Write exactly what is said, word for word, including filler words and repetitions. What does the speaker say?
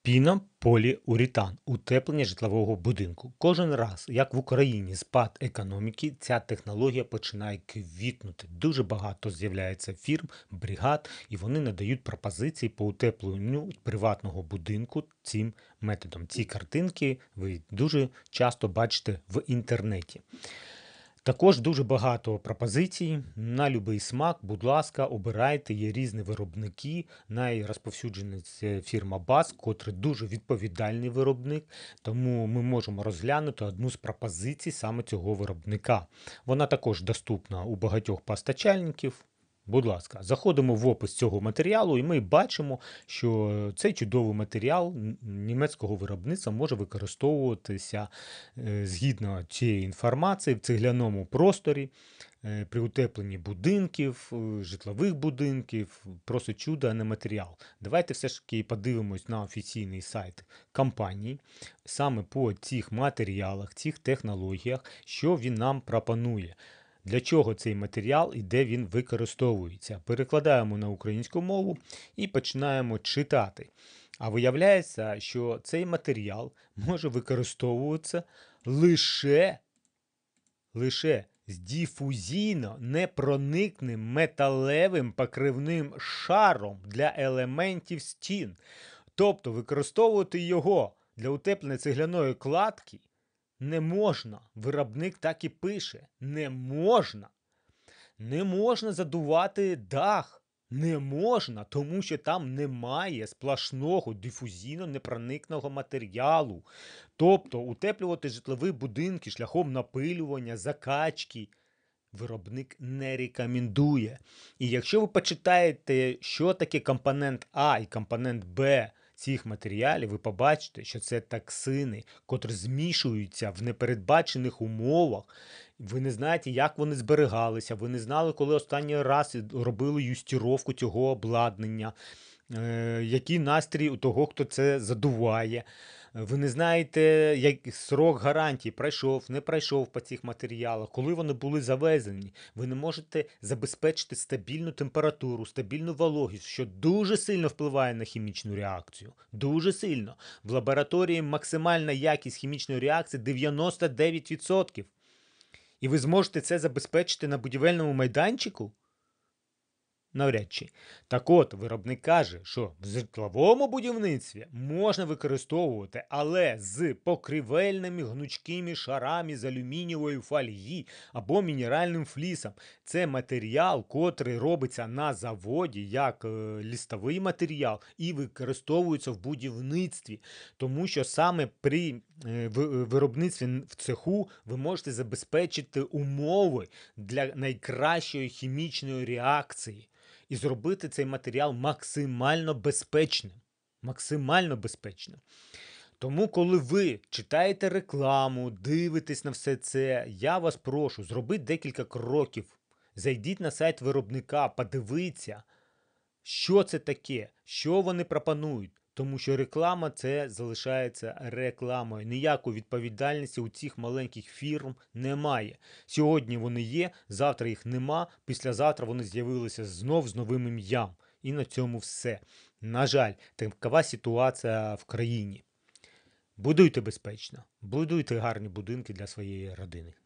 Пінополіуретан – утеплення житлового будинку. Кожен раз, як в Україні спад економіки, ця технологія починає квітнути. Дуже багато з'являється фірм, бригад, і вони надають пропозиції по утепленню приватного будинку цим методом. Ці картинки ви дуже часто бачите в інтернеті. Також дуже багато пропозицій на будь-який смак. Будь ласка, обирайте, є різні виробники. Найрозповсюджена це фірма Бас, котрий дуже відповідальний виробник, тому ми можемо розглянути одну з пропозицій саме цього виробника. Вона також доступна у багатьох постачальників. Будь ласка, заходимо в опис цього матеріалу і ми бачимо, що цей чудовий матеріал н- німецького виробництва може використовуватися е, згідно цієї інформації в цегляному просторі, е, при утепленні будинків, е, житлових будинків. Просто чудо, а не матеріал. Давайте все ж таки подивимось на офіційний сайт компанії, саме по цих матеріалах, цих технологіях, що він нам пропонує. Для чого цей матеріал і де він використовується? Перекладаємо на українську мову і починаємо читати. А виявляється, що цей матеріал може використовуватися лише, лише з дифузійно непроникним металевим покривним шаром для елементів стін. Тобто використовувати його для утеплення цегляної кладки не можна. Виробник так і пише. Не можна. Не можна задувати дах. Не можна, тому що там немає сплошного дифузійно-непроникного матеріалу. Тобто утеплювати житлові будинки шляхом напилювання, закачки виробник не рекомендує. І якщо ви почитаєте, що таке компонент А і компонент Б цих матеріалів, ви побачите, що це токсини, котрі змішуються в непередбачених умовах. Ви не знаєте, як вони зберігалися, ви не знали, коли останній раз робили юстіровку цього обладнання, е, який настрій у того, хто це задуває. Ви не знаєте, як срок гарантії пройшов, не пройшов по цих матеріалах, коли вони були завезені. Ви не можете забезпечити стабільну температуру, стабільну вологість, що дуже сильно впливає на хімічну реакцію. Дуже сильно. В лабораторії максимальна якість хімічної реакції дев'яносто дев'ять відсотків. І ви зможете це забезпечити на будівельному майданчику? Навряд чи. Так от, виробник каже, що в житловому будівництві можна використовувати, але з покривельними гнучкими шарами з алюмінієвої фольги або мінеральним флісом. Це матеріал, котрий робиться на заводі як е, лістовий матеріал і використовується в будівництві. Тому що саме при е, в- виробництві в цеху ви можете забезпечити умови для найкращої хімічної реакції і зробити цей матеріал максимально безпечним. Максимально безпечним. Тому, коли ви читаєте рекламу, дивитесь на все це, я вас прошу, зробіть декілька кроків. Зайдіть на сайт виробника, подивіться, що це таке, що вони пропонують. Тому що реклама це залишається рекламою. Ніякої відповідальності у цих маленьких фірм немає. Сьогодні вони є, завтра їх нема, післязавтра вони з'явилися знов з новим ім'ям. І на цьому все. На жаль, такова ситуація в країні. Будуйте безпечно, будуйте гарні будинки для своєї родини.